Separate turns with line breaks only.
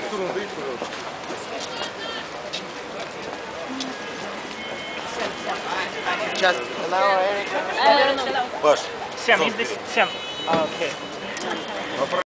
сторону дайте, пожалуйста.
Just allow Eric.
Паш.
Sam, is this Sam? Okay.